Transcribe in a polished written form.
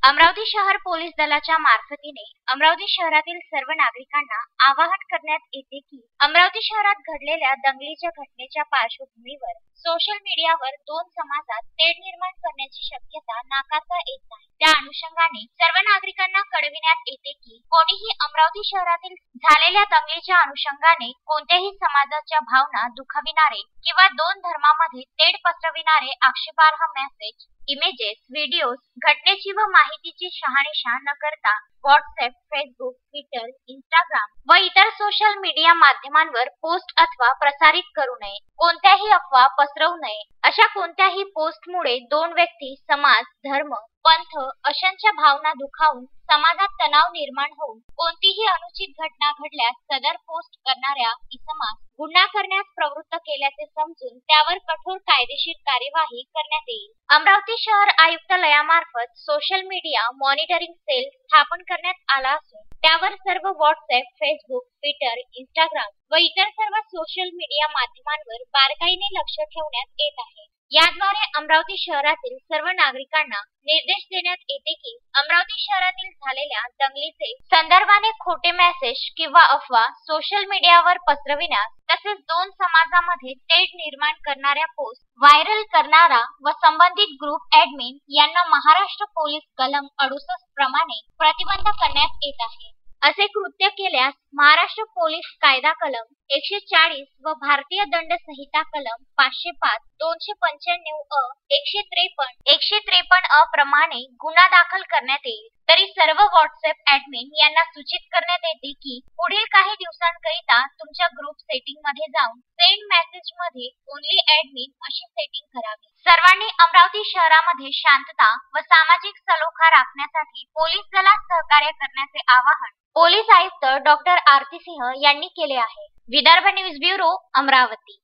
अमरावती शहर पोलीस दलाच्या मार्फतीने अमरावती शहरातील सर्व नागरिकांना आवाहन करण्यात येते की अमरावती शहरात घडलेल्या दंगलीच्या घटनेच्या पार्श्वभूमीवर सोशल मीडियावर दोन समाजात तेढ निर्माण करण्याची शक्यता नाकारता येत नाही। त्या अनुषंगाने सर्व नागरिकांना कळविण्यात येते की कोणीही अमरावती शहरातील झालेल्या दंगलीच्या अनुषंगाने कोणत्याही समाजाच्या भावना दुखाविणारे किंवा दोन धर्मामध्ये तेढ पसरविणारे आक्षेपार्ह मेसेज, इमेजेस, व्हिडिओज, घटनेची व माहितीची शहानिशा न करता व्हॉट्सअप, फेसबुक, ट्विटर, इंस्टाग्राम व इतर सोशल मीडिया माध्यमांवर पोस्ट अथवा प्रसारित करू नये। कोणत्याही अफवा पसरवू नये। अशा कोणत्याही पोस्टमुळे दोन व्यक्ती, समाज, धर्म, पंथ अशांच्या भावना दुखावून समाजात तणाव निर्माण होऊन कोणतीही अनुचित घटना घडल्यास सदर पोस्ट करणाऱ्या इसमास गुन्हा करण्यास प्रवृत्त केल्याचे समजून त्यावर कठोर कायदेशीर कार्यवाही करण्यात येईल। अमरावती शहर आयुक्तालयामार्फत सोशल मीडिया मॉनिटरिंग सेल स्थापन करण्यात आला असून त्यावर सर्व व्हॉट्सअप, फेसबुक, ट्विटर, इंस्टाग्राम व इतर सर्व सोशल मीडिया माध्यमांवर बारकाईने लक्ष ठेवण्यात येत आहे। याद्वारे अमरावती शहरातील सर्व नागरिकांना निर्देश देण्यात येते की अमरावती शहरातील झालेल्या दंगलीचे संदर्भाने खोटे मेसेज किंवा अफवा सोशल मीडियावर पसरविण्यास तसेच दोन समाजामध्ये तेढ निर्माण करणाऱ्या पोस्ट व्हायरल करणारा व संबंधित ग्रुप ऍडमिन यांना महाराष्ट्र पोलीस कलम 68 प्रमाणे प्रतिबंध करण्यात येत आहे। असे कृत्य केल्यास महाराष्ट्र पोलीस कायदा कलम 140 व भारतीय दंड संहिता कलम 505, 295 अ, 153 अ प्रमाणे गुन्हा दाखल करण्यात येईल। तरी सर्व व्हॉट्सअप ऍडमिन यांना सूचित करण्यात येते की पुढील काही दिवसांकरिता तुमच्या ग्रुप सेटिंग मध्ये जाऊन सेंड मेसेज मध्ये ओनली ऍडमिन अशी सेटिंग करावी। सर्वांनी अमरावती शहरामध्ये शांतता व सामाजिक सलोखा राखण्यासाठी पोलीस दलात सहकार्य करण्याचे आवाहन पोलीस आयुक्त डॉ. आरती सिंह यांनी केले आहे। Vidarbha news bureau, Amravati.